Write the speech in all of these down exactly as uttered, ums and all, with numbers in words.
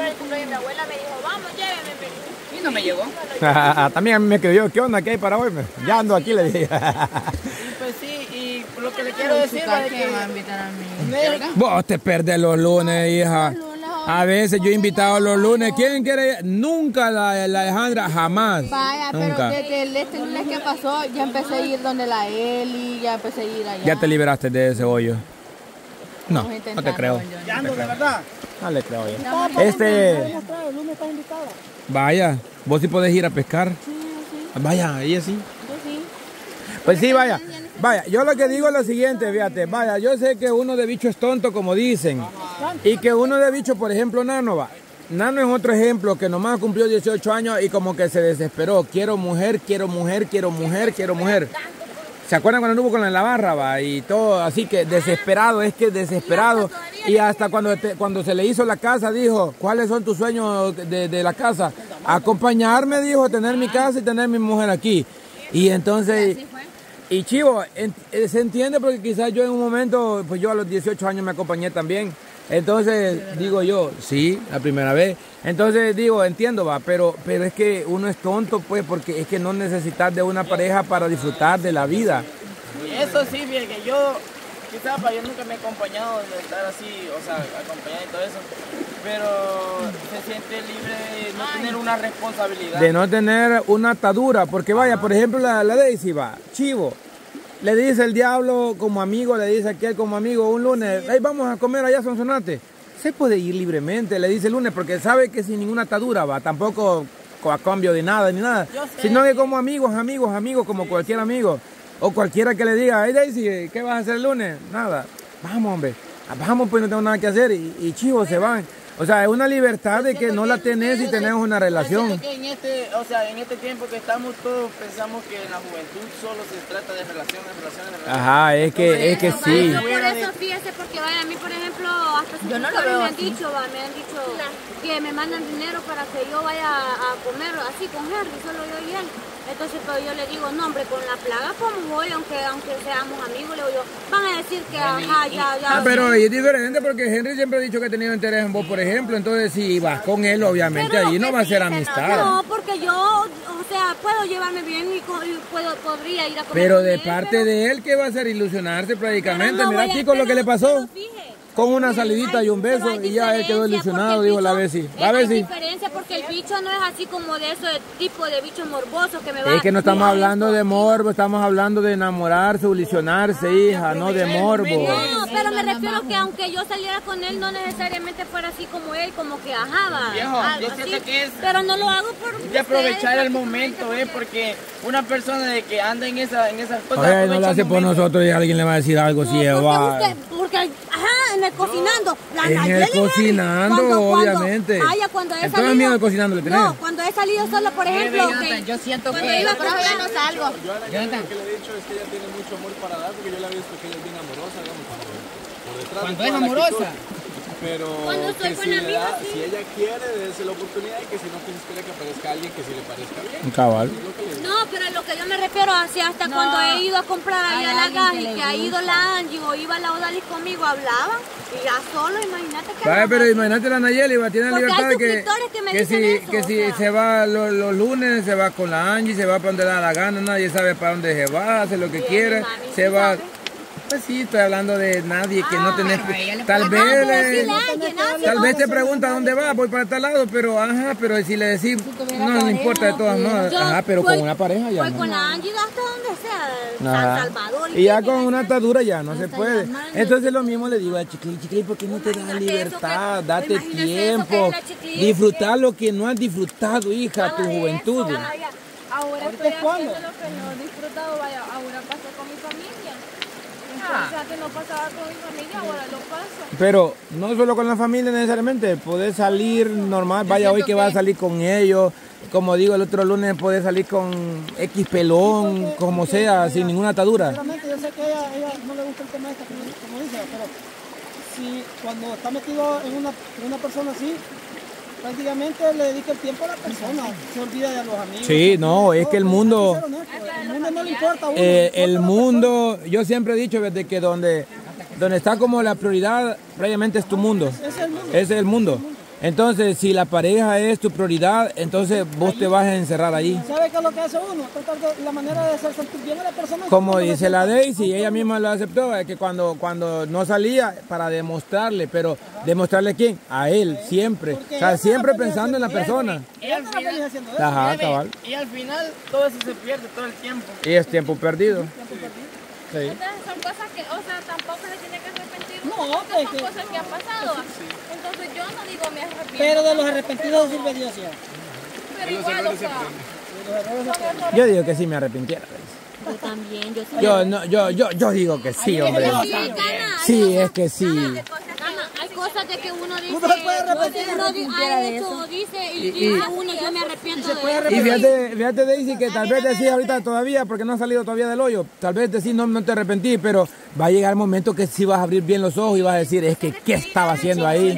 era el cumpleaños de mi abuela, me dijo, vamos, lléveme. Y no me llegó. También a mí me quedó, ¿qué onda? ¿Qué hay para hoy? Ya ando aquí, le dije. Pues sí, y lo que le quiero decir es que va a invitar a mí. Vos te perdés los lunes, hija. A veces yo he invitado los lunes. ¿Quién quiere ir? Nunca la, la Alejandra, jamás. Vaya, Nunca. pero desde el, este lunes que pasó, ya empecé a ir donde la Eli, ya empecé a ir allá. Ya te liberaste de ese hoyo. No, no te creo. ya ando, de verdad. No le creo yo. Este. Vaya, vos sí podés ir a pescar. Sí, sí. Vaya, ella sí. Yo sí. Pues sí, vaya. Vaya, yo lo que digo es lo siguiente, fíjate. Vaya, yo sé que uno de bicho es tonto, como dicen. Y que uno de bicho, por ejemplo, Nano va. Nano es otro ejemplo que nomás cumplió dieciocho años y como que se desesperó. Quiero mujer, quiero mujer, quiero mujer, quiero mujer. ¿Se acuerdan cuando anduvo con la barra, va? Y todo, así que desesperado, es que desesperado. Y hasta cuando, te, cuando se le hizo la casa, dijo, ¿cuáles son tus sueños de, de la casa? Acompañarme, dijo, tener mi casa y tener mi mujer aquí. Y entonces, y chivo, en, se entiende porque quizás yo en un momento, pues yo a los dieciocho años me acompañé también. Entonces, digo yo, sí, la primera vez. Entonces, digo, entiendo, va, pero, pero es que uno es tonto, pues, porque es que no necesitas de una pareja para disfrutar de la vida. Eso sí, bien, que yo, quizás para yo nunca me he acompañado de estar así, o sea, acompañado y todo eso, pero se siente libre de no tener una responsabilidad. De no tener una atadura, porque vaya, por ejemplo, la, la Daisy va, chivo. Le dice el diablo como amigo, le dice aquel como amigo un lunes, hey, vamos a comer allá a Sonsonate. Se puede ir libremente, le dice el lunes, porque sabe que sin ninguna atadura va, tampoco a cambio de nada ni nada, sino que como amigos, amigos, amigos, como cualquier amigo, o cualquiera que le diga, hey Daisy, ¿qué vas a hacer el lunes? Nada, vamos hombre, vamos pues no tengo nada que hacer, y, y chivos se van. O sea, es una libertad de que no la tenés y tenés una relación. Que en este, o sea, en este tiempo que estamos todos pensamos que en la juventud solo se trata de relaciones, relaciones, relaciones. Ajá, es que, es que sí. Yo por eso, fíjese, porque vaya, a mí, por ejemplo, hasta sus no me han dicho, va, me han dicho que me mandan dinero para que yo vaya a comer así con Henry, solo yo y él. Entonces, pues yo le digo, no, hombre, con la plaga, como voy, aunque, aunque seamos amigos, le digo yo, van a decir que, ajá, ya, ya. Ah, pero es diferente porque Henry siempre ha dicho que ha tenido interés en vos, por ejemplo, entonces si vas con él, obviamente, ahí no va a ser amistad. No, porque yo, o sea, puedo llevarme bien y, y puedo, podría ir a comer. Pero con de él, parte pero... de él, ¿qué va a hacer? Ilusionarse prácticamente. No Mira, a, chicos, lo que le pasó. Fije, con una salidita y un beso y ya él quedó ilusionado, dijo la Bessie. ¿Va, Bessie? Hay diferencia porque el bicho no es así como de ese tipo de bicho morboso que me va a... Es que no estamos hablando de morbo, estamos hablando de enamorarse, ilusionarse, hija, no de morbo. No, pero me refiero que aunque yo saliera con él, no necesariamente fuera así como él, como que ajaba. Viejo, yo siento que es... Pero no lo hago por... de aprovechar el momento, eh, porque una persona de que anda en, esa, en esas cosas... Oye, no lo hace por nosotros y alguien le va a decir algo no, si él va... Usted, porque, ajá, en el cocinando. La en el cocinando, cuando, obviamente. Cuando, ay, cuando he Entonces salido, miedo cocinando le tenés. No, cuando he salido sola, por ejemplo. Que, yo siento cuando que... iba Yo a no salgo. Yo a la que, lo que le he dicho es que ella tiene mucho amor para dar, porque yo la he visto que ella es bien amorosa, digamos, por, por detrás. Cuando de es amorosa. Pero cuando estoy que con si, le amigos, da, sí. si ella quiere, dése la oportunidad y que si no, que espera que aparezca alguien que sí le parezca bien. Cabal. No, pero a lo que yo me refiero, así hasta no. cuando he ido a comprar allá a la gas y que ha ido la Angie o iba la Odalis conmigo, hablaban y ya solo, imagínate que... Vale, pero imagínate la Nayeli, va, tiene la libertad de que, que, me que si, eso, que si sea. se va los, los lunes, se va con la Angie, se va para donde le da la gana, nadie sabe para dónde se va, hace lo que Bien, quiere, mami, se va... sabe. Pues sí, estoy hablando de nadie que ah, no tenés... Tal ajá, vez, le, le, no, tal vez te pregunta dónde va, voy para tal lado, pero ajá, pero si le decís, no le importa de todas maneras. Ajá, pero voy, con una pareja ya voy no. con la Angie hasta donde sea, ajá. San Salvador. Y, y ya con una atadura ya no, no se puede. Entonces lo mismo le digo a Chiquili, Chiquili, ¿por qué no te das libertad? Que, Date tiempo, disfrutar lo que no has disfrutado, hija, tu juventud. Eso, vaya, ahora estoy haciendo lo que no he disfrutado, vaya, ahora paso con mi familia. Ah. O sea, que no pasaba con mi familia, ahora lo paso. Pero no solo con la familia necesariamente, podés salir normal, vaya hoy que vas a salir con ellos, como digo el otro lunes podés salir con X pelón, porque, como porque, sea, ella, sin ninguna atadura. Realmente yo sé que a ella, ella no le gusta el tema este, como dice, pero si cuando está metido en una, en una persona así, prácticamente le dedica el tiempo a la persona, se olvida de los amigos. Sí, no, es que el mundo... El mundo no le importa a uno. Eh, el mundo, yo siempre he dicho desde que donde, donde está como la prioridad, previamente es tu mundo. Es el mundo. Es el mundo. Entonces, si la pareja es tu prioridad, entonces vos te vas a encerrar ahí. ¿Sabe qué es lo que hace uno? Tratar de la manera de hacer sentir bien a la persona. Como dice la Daisy, ella misma lo aceptó, es que cuando, cuando no salía, para demostrarle, pero ¿demostrarle quién? A él, siempre. O sea, siempre pensando en la persona. Y al final, Ajá, cabal. y al final todo eso se pierde todo el tiempo. Y es tiempo perdido. Sí. Entonces son cosas que, o sea, tampoco le tiene que arrepentir. No, porque pues son que- cosas que han pasado. Entonces yo no digo me arrepiento. Pero de los arrepentidos sirve Dios ya. Pero igual, o sea, son errores. Yo digo que sí me arrepintiera. Yo también, yo sí. Yo, no, yo, yo, yo digo que sí, hombre. Sí, Cana, Sí, es que sí. Cana, hay cosas de que uno dice, Uno se puede arrepentir, uno di- ha hecho, dice, y, dice uno, yo me arrepiento de eso. Y fíjate, fíjate Daisy, que tal vez decís ahorita todavía, porque no has salido todavía del hoyo, tal vez decís no, no te arrepentí, pero va a llegar el momento que sí vas a abrir bien los ojos y vas a decir, es que ¿qué estaba haciendo ahí?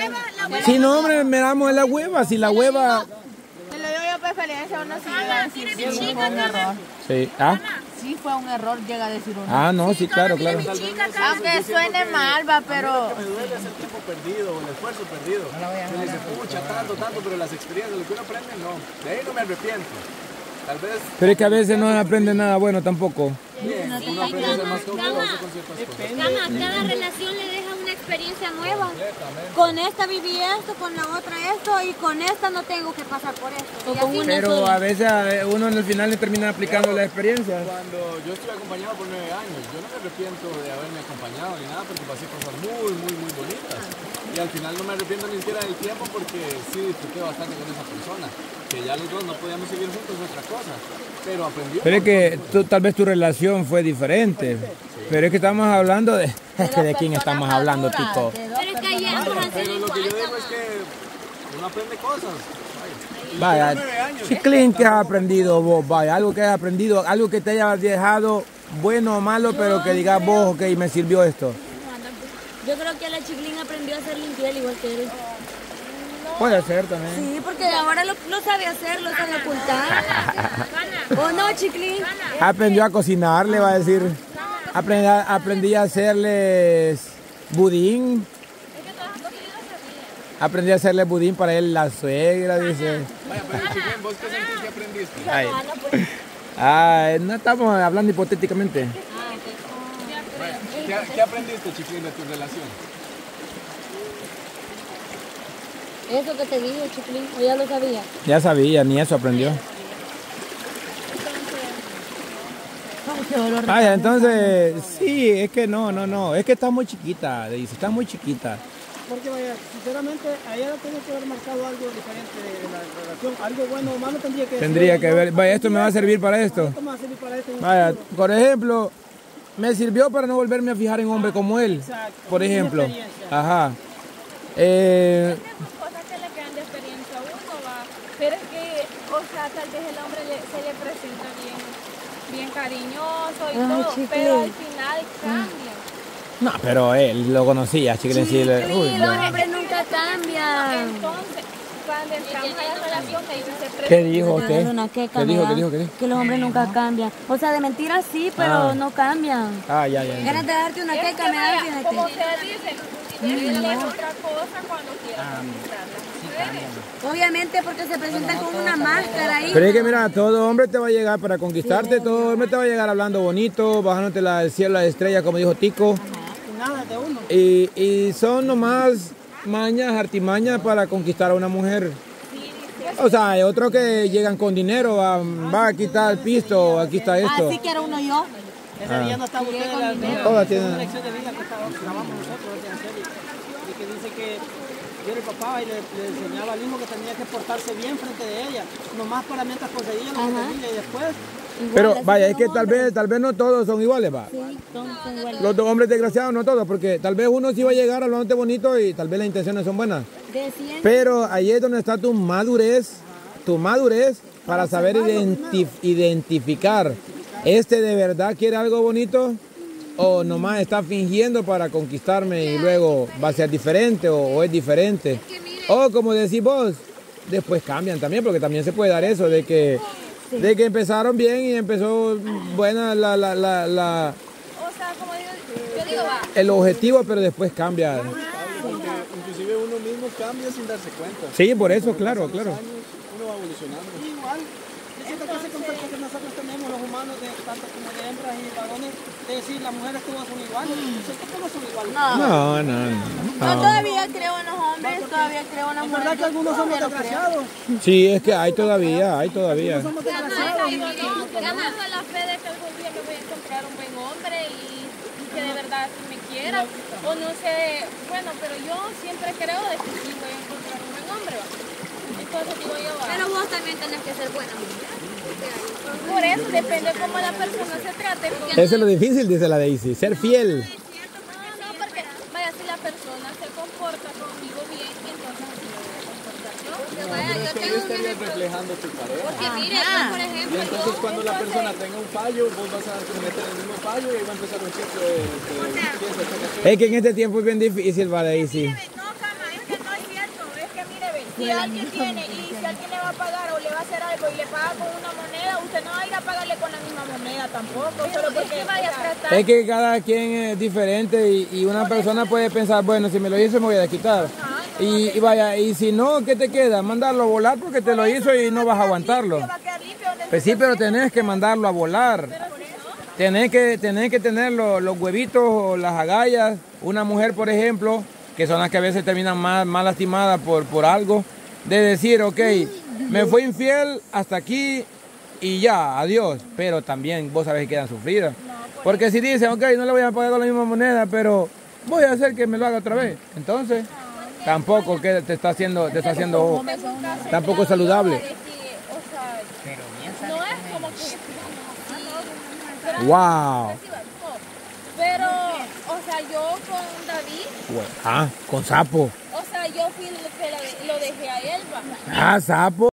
Si no, hombre, me damos en la hueva, si la hueva... Te lo digo yo por experiencia, uno sí llega a decir, sí, fue un error. Sí, ¿ah? Sí fue un error, llega a decir uno. Ah, no, sí, claro, claro. Aunque suene mal, va, pero... Me duele es el tiempo perdido, el esfuerzo perdido. Me dice, pucha, tanto, tanto, pero las experiencias, lo que uno aprende, no. De ahí no me arrepiento. Tal vez Pero es que a veces no aprende nada bueno tampoco. bien, uno aprende a ser más cauteloso con ciertas cosas. Cana, cada relación le deja una experiencia nueva. Con esta viví esto, con la otra esto, y con esta no tengo que pasar por esto. Y así. Pero a veces eh, uno en el final le termina aplicando la experiencia. Cuando yo estuve acompañado por nueve años, yo no me arrepiento de haberme acompañado ni nada porque pasé cosas muy, muy, muy bonitas. Y al final no me arrepiento ni siquiera del tiempo porque sí disfruté bastante con esa persona. Que ya los dos no podíamos seguir juntos es otra cosa. Pero aprendí. Pero es que tú- tal vez tu relación fue diferente. Pero es que estamos hablando de... Es que de quién estamos hablando, Tico. Pero es que hay ambos han Pero sido lo que yo iguales. digo es que uno aprende cosas. Vaya, Chiclín, ¿qué has aprendido vos? Vaya, algo que has aprendido, algo que te haya dejado bueno o malo, pero que digas vos, ok, me sirvió esto. Yo creo que la Chiclín aprendió a ser infiel igual que él. Puede ser también. Sí, porque ahora lo, lo sabe hacer, lo sabe ocultar. ¿O no, Chiclín? Aprendió a cocinar, le va a decir. Aprendí a, aprendí a hacerles budín. Aprendí a hacerle budín para él, la suegra, dice. Vaya, pero Chiquín, ¿vos qué sentís que aprendiste? Ay. Ay, no estamos hablando hipotéticamente. Vaya, ¿qué, qué aprendiste, Chiquín, de tu relación? Eso que te dije, Chiclín, o ya lo sabía. Ya sabía, ni eso aprendió. Ay, entonces, sí, es que no, no, no, es que está muy chiquita, dice, está muy chiquita. Porque vaya, sinceramente, a ella tiene que haber marcado algo diferente de la relación. Algo bueno o malo tendría que Tendría decirlo. que ver, vaya, esto me va a servir para esto. Esto me va a servir para esto en un Vaya, futuro. por ejemplo, me sirvió para no volverme a fijar en un hombre como él, Exacto. por Una ejemplo. experiencia. Ajá. Eh, Cosas que le quedan de experiencia a uno, va. Pero es que, o sea, tal vez el hombre le- se le presenta bien, bien cariñoso y Ay, todo, Chiclín. pero al final cambia. no, pero él lo conocía, Chiquilín, sí, le- uy, Sí, no. los hombres nunca cambian. Entonces, cuando entramos a la relación, me dice, se presenta. ¿Qué dijo usted? Una queca, ¿Qué dijo, ¿verdad? qué dijo, qué dijo? Que los hombres nunca cambian. O sea, de mentiras sí, pero Ah. no cambian. Ah, ya, ya. ya. Ganas de darte una Es queca, que me da, vaya, como fíjate. ustedes dicen, él es otra cosa cuando quiera conquistarla. Obviamente porque se presentan con una máscara ahí. Pero es que mira, todo hombre te va a llegar para conquistarte, todo hombre te va a llegar hablando bonito, bajándote la, el cielo, la estrella, como dijo Tico. Y nada de uno. Y, y son nomás mañas, artimañas para conquistar a una mujer. O sea, hay otros que llegan con dinero, va, va, aquí está el pisto, aquí está esto. Así quiero uno yo. Ese día no está usted en la no, Todas es tienen- una lección de vida que está- grabamos nosotros de hacer y, y que dice que yo era el papá y le, le enseñaba al hijo que tenía que portarse bien frente de ella, nomás para mientras poseía lo que tenía y después Pero vaya, es que tal vez, tal vez no todos son iguales, va. Sí, son, son iguales. Los dos hombres desgraciados, no todos, porque tal vez uno sí va a llegar hablándote bonito y tal vez las intenciones son buenas. De cien. Pero ahí es donde está tu madurez, tu madurez para saber identi- identificar, ¿este de verdad quiere algo bonito o nomás está fingiendo para conquistarme y luego va a ser diferente o, o es diferente? O como decís vos, después cambian también, porque también se puede dar eso de que, de que empezaron bien y empezó buena la, la, la, la- O sea, como digo, yo digo, va, el objetivo, pero después cambia. Porque inclusive uno mismo cambia sin darse cuenta. Sí, por eso, Conforme claro, pasan los claro. años, uno va evolucionando. Igual, yo siento que ese concepto que nosotros tenemos los humanos, de tanto como de hembras y varones, de decir las mujeres todas son iguales, yo siento que no son iguales. No. No, no, no. Yo todavía creo en los hombres, todavía creo en las Es mujeres. verdad que algunos somos Todavía no creo. desgraciados. Sí, es que hay todavía, hay todavía. Somos Ya no, desgraciados. digo, no, que no tengo la fe de que algún día me voy a encontrar un buen hombre y, y que de verdad me quiera. O no sé, bueno, pero yo siempre creo de que sí voy a encontrar un buen hombre. ¿va? Entonces digo yo, va. Pero vos también tenés que ser buena mujer. Por eso depende cómo la persona se trate. Porque Eso es lo difícil, dice la Daisy, ser fiel. no, no, porque vaya, si la persona se comporta conmigo bien, entonces así me voy a comportar yo. Porque No, vaya, pero yo es que ahí tengo un estarías ejemplo. reflejando tu pareja. Porque mire, Ajá. yo, por Y ejemplo, entonces yo, cuando la persona tenga un fallo, vos vas a cometer el mismo fallo y ahí va a empezar un ciclo de, de piensa, chaca, chaca. Es que en este tiempo es bien difícil, va Daisy. No, cama, es que no es cierto. Es que mire, ve, si alguien tiene y si alguien le va a pagar o le va a hacer algo y le paga con una moneda, usted no va a ir a pagarle con la misma moneda tampoco. Solo porque vaya a tratar. Es que cada quien es diferente y, y una persona puede pensar, bueno, si me lo hizo me voy a desquitar. Y, y vaya, y si no, ¿qué te queda? Mandarlo a volar porque te lo hizo y no vas a aguantarlo. Va a quedar limpio. donde Pues sí, pero tenés que mandarlo a volar. Tenés que, tenés que tener los, los huevitos o las agallas. Una mujer, por ejemplo, que son las que a veces terminan más, más lastimadas por, por algo, de decir, ok, me fue infiel hasta aquí y ya, adiós. Pero también vos sabés que quedan sufridas. Porque si dicen, ok, no le voy a pagar con la misma moneda, pero voy a hacer que me lo haga otra vez. Entonces, tampoco que te está haciendo, te está haciendo tampoco saludable. de que, o sea, no es como que... Wow. Pero, o sea, yo con David, Ah, con sapo. o sea, yo fui lo que la- lo dejé a él, va. Ah, sapo.